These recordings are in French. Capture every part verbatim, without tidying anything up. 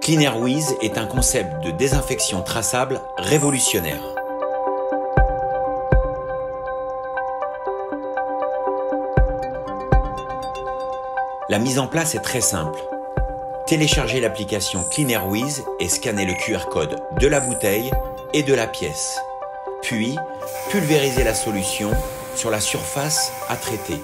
CleanAirWiz est un concept de désinfection traçable révolutionnaire. La mise en place est très simple. Téléchargez l'application CleanAirWiz et scannez le Q R code de la bouteille et de la pièce. Puis, pulvérisez la solution sur la surface à traiter.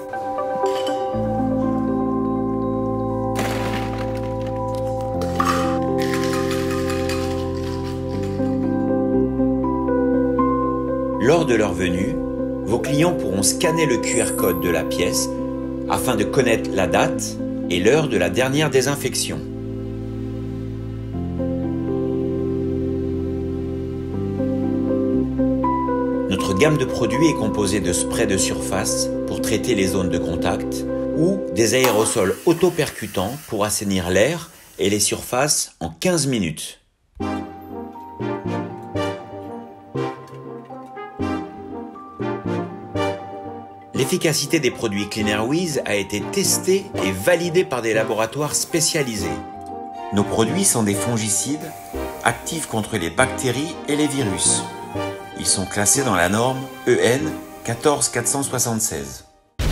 Lors de leur venue, vos clients pourront scanner le Q R code de la pièce afin de connaître la date et l'heure de la dernière désinfection. Notre gamme de produits est composée de sprays de surface pour traiter les zones de contact ou des aérosols auto-percutants pour assainir l'air et les surfaces en quinze minutes. L'efficacité des produits CleanAirWiz a été testée et validée par des laboratoires spécialisés. Nos produits sont des fongicides actifs contre les bactéries et les virus. Ils sont classés dans la norme E N quatorze quatre cent soixante-seize.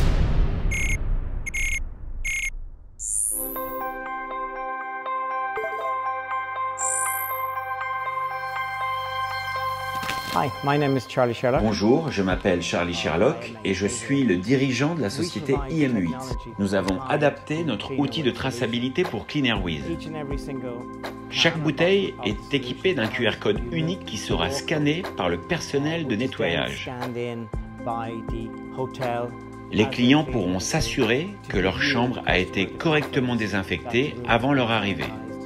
Hi, my name is Charlie Sherlock. Bonjour, je m'appelle Charlie Sherlock et je suis le dirigeant de la société I M huit. Nous avons adapté notre outil de traçabilité pour CleanAirWiz. Chaque bouteille est équipée d'un Q R code unique qui sera scanné par le personnel de nettoyage. Les clients pourront s'assurer que leur chambre a été correctement désinfectée avant leur arrivée.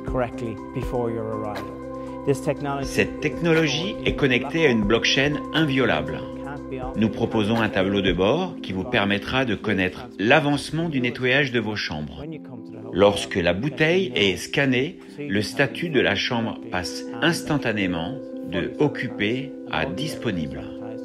Cette technologie est connectée à une blockchain inviolable. Nous proposons un tableau de bord qui vous permettra de connaître l'avancement du nettoyage de vos chambres. Lorsque la bouteille est scannée, le statut de la chambre passe instantanément de « occupé » à « disponible ».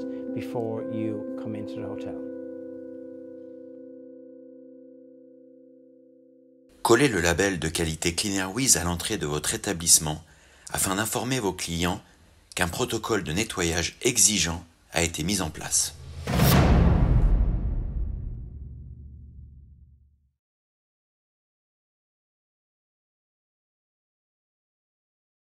Collez le label de qualité CleanAirWiz à l'entrée de votre établissement afin d'informer vos clients qu'un protocole de nettoyage exigeant a été mis en place.